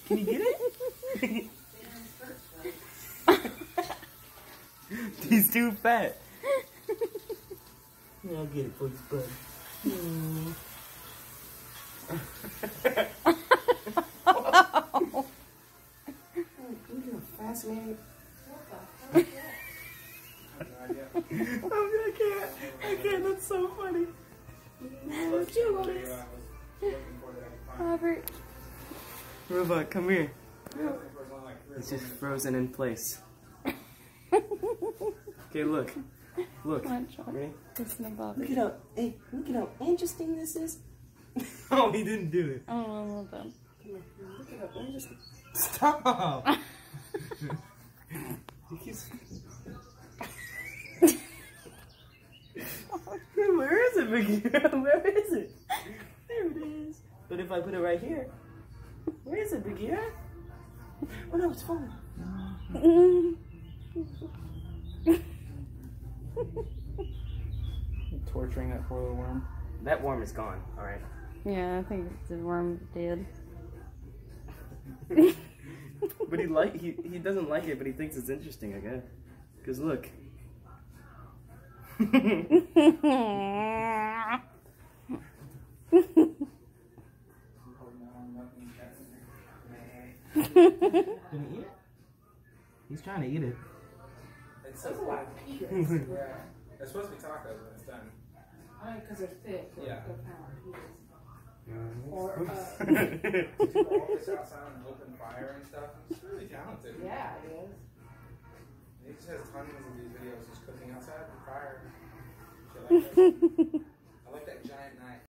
Can you get it? He's too fat. Yeah, I'll get it for you, bud. Look how fascinating. I can't, that's so funny. Let's do this. Robert. Robot, come here. It's just frozen in place. Okay, look. Look. Ready? Look at how interesting this is. Oh, he didn't do it. Oh, well done. Come here. Look at how interesting. Stop! He keeps... Where is it, Mickey? Where is it? There it is. But if I put it right here, where is it, Mickey? Oh no, it's falling. Torturing that poor little worm. That worm is gone, alright. Yeah, I think the worm did. But he doesn't like it, but he thinks it's interesting, I guess. Cause look. Can he eat it? He's trying to eat it. It's so like yeah. It's supposed to be tacos when it's done. Because they're thick. Yeah. They're pound pieces. Or to do all this outside on an open fire and stuff. It's really talented. Yeah, it is. He just has tons of these videos just cooking outside on fire. Shit like that.